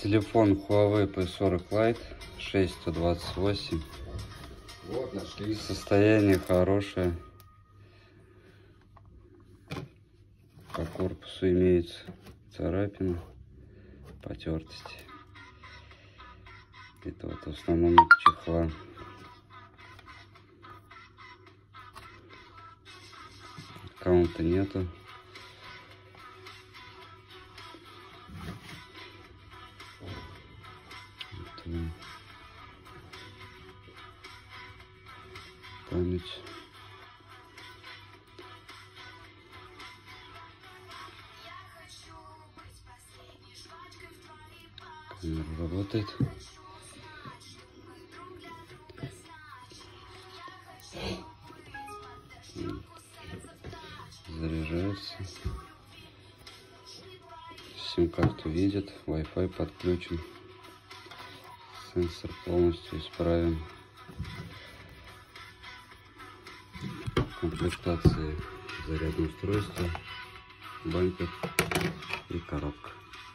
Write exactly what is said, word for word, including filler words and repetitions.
Телефон Huawei пи сорок Lite, шесть сто двадцать восемь. Вот, нашли. Состояние хорошее. По корпусу имеется царапина, потертости. Это вот в основном от чехла. Аккаунта нету. Память. Камера работает. Заряжается. Сим-карту видит, Wi-Fi подключен. Сенсор полностью исправен. В комплектации зарядное устройство, бампер и коробка.